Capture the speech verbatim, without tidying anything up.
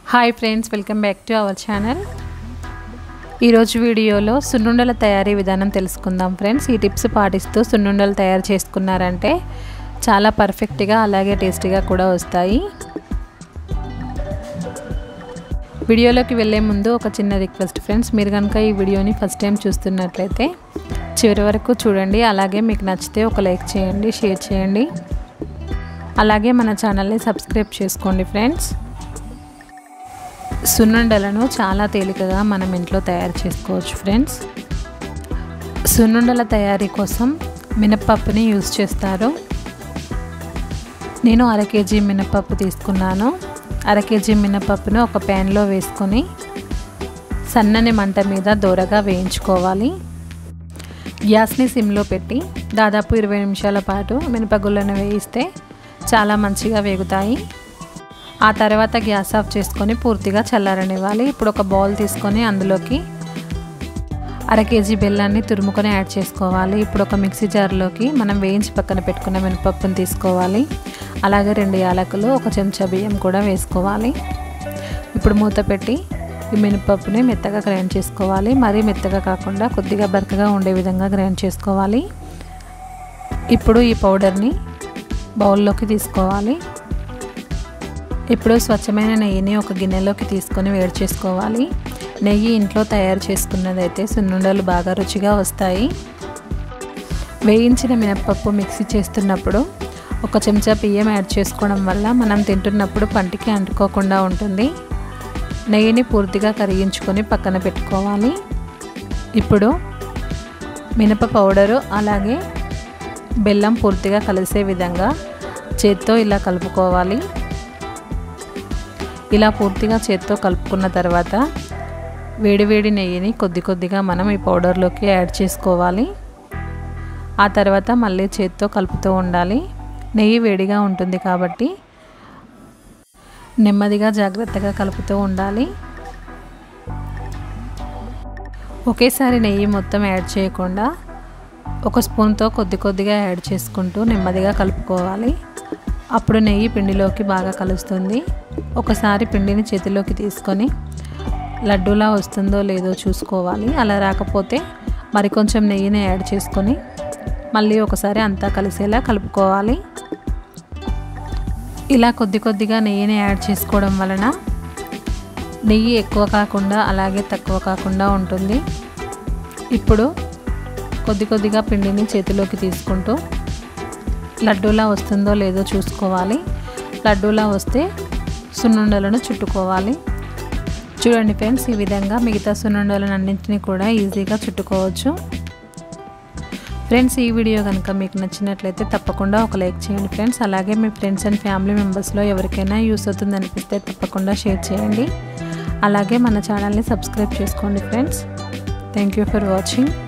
Hi friends, welcome back to our channel. ఈరోజు వీడియోలో సున్నుండల తయారీ విధానం తెలుసుకుందాం ఫ్రెండ్స్. ఈ టిప్స్ పాటిస్తూ సున్నుండలు తయారు చేసుకున్నారంటే చాలా పర్ఫెక్ట్గా అలాగే టేస్టీగా కూడా వస్తాయి. వీడియోలోకి వెళ్ళే ముందు ఒక చిన్న రిక్వెస్ట్ ఫ్రెండ్స్, మీరు కనుక ఈ వీడియోని ఫస్ట్ టైం చూస్తున్నట్లయితే చివరి వరకు చూడండి. అలాగే మీకు నచ్చితే ఒక లైక్ చేయండి, షేర్ చేయండి. అలాగే మన ఛానల్ని సబ్స్క్రైబ్ చేసుకోండి ఫ్రెండ్స్. సున్నుండలను చాలా తేలికగా మనం ఇంట్లో తయారు చేసుకోవచ్చు ఫ్రెండ్స్. సున్నుండల తయారీ కోసం మినప్పప్పుని యూజ్ చేస్తారు. నేను అర కేజీ మినప్పప్పు తీసుకున్నాను. అర కేజీ మినప్పప్పును ఒక ప్యాన్లో వేసుకొని సన్నని మంట మీద దోరగా వేయించుకోవాలి. గ్యాస్ని సిమ్లో పెట్టి దాదాపు ఇరవై నిమిషాల పాటు మినపగుళ్ళను వేయిస్తే చాలా మంచిగా వేగుతాయి. ఆ తర్వాత గ్యాస్ ఆఫ్ చేసుకొని పూర్తిగా చల్లారనివ్వాలి. ఇప్పుడు ఒక బౌల్ తీసుకొని అందులోకి అర కేజీ బెల్లాన్ని తురుముకొని యాడ్ చేసుకోవాలి. ఇప్పుడు ఒక మిక్సీ జార్లోకి మనం వేయించి పక్కన పెట్టుకున్న మినపప్పును తీసుకోవాలి. అలాగే రెండు యాలకులు, ఒక చెంచా బియ్యం కూడా వేసుకోవాలి. ఇప్పుడు మూత పెట్టి ఈ మినపప్పుని మెత్తగా గ్రైండ్ చేసుకోవాలి. మరీ మెత్తగా కాకుండా కొద్దిగా బరకగా ఉండే విధంగా గ్రైండ్ చేసుకోవాలి. ఇప్పుడు ఈ పౌడర్ని బౌల్లోకి తీసుకోవాలి. ఇప్పుడు స్వచ్ఛమైన నెయ్యిని ఒక గిన్నెలోకి తీసుకొని వేడి చేసుకోవాలి. నెయ్యి ఇంట్లో తయారు చేసుకున్నదైతే సున్నుండలు బాగా రుచిగా వస్తాయి. వేయించిన మినప్పప్పు మిక్సీ చేస్తున్నప్పుడు ఒక చెంచా బియ్యం యాడ్ చేసుకోవడం వల్ల మనం తింటున్నప్పుడు పంటికి అంటుకోకుండా ఉంటుంది. నెయ్యిని పూర్తిగా కరిగించుకొని పక్కన పెట్టుకోవాలి. ఇప్పుడు మినప పౌడరు అలాగే బెల్లం పూర్తిగా కలిసే విధంగా చేత్తో ఇలా కలుపుకోవాలి. ఇలా పూర్తిగా చేత్తో కలుపుకున్న తర్వాత వేడివేడి నెయ్యిని కొద్ది కొద్దిగా మనం ఈ పౌడర్లోకి యాడ్ చేసుకోవాలి. ఆ తర్వాత మళ్ళీ చేత్తో కలుపుతూ ఉండాలి. నెయ్యి వేడిగా ఉంటుంది కాబట్టి నెమ్మదిగా జాగ్రత్తగా కలుపుతూ ఉండాలి. ఒకేసారి నెయ్యి మొత్తం యాడ్ చేయకుండా ఒక స్పూన్తో కొద్ది కొద్దిగా యాడ్ చేసుకుంటూ నెమ్మదిగా కలుపుకోవాలి. అప్పుడు నెయ్యి పిండిలోకి బాగా కలుస్తుంది. ఒకసారి పిండిని చేతిలోకి తీసుకొని లడ్డూలా వస్తుందో లేదో చూసుకోవాలి. అలా రాకపోతే మరి కొంచెం నెయ్యిని యాడ్ చేసుకొని మళ్ళీ ఒకసారి అంతా కలిసేలా కలుపుకోవాలి. ఇలా కొద్ది కొద్దిగా నెయ్యిని యాడ్ చేసుకోవడం వలన నెయ్యి ఎక్కువ కాకుండా అలాగే తక్కువ కాకుండా ఉంటుంది. ఇప్పుడు కొద్ది కొద్దిగా పిండిని చేతిలోకి తీసుకుంటూ లడ్డూలా వస్తుందో లేదో చూసుకోవాలి. లడ్డూలా వస్తే సున్నుండలను చుట్టుకోవాలి. చూడండి ఫ్రెండ్స్, ఈ విధంగా మిగతా సున్నుండలను అన్నింటినీ కూడా ఈజీగా చుట్టుకోవచ్చు. ఫ్రెండ్స్, ఈ వీడియో కనుక మీకు నచ్చినట్లయితే తప్పకుండా ఒక లైక్ చేయండి ఫ్రెండ్స్. అలాగే మీ ఫ్రెండ్స్ అండ్ ఫ్యామిలీ మెంబర్స్లో ఎవరికైనా యూస్ అవుతుంది అనిపిస్తే తప్పకుండా షేర్ చేయండి. అలాగే మన ఛానల్ని సబ్స్క్రైబ్ చేసుకోండి friends. Thank you for watching.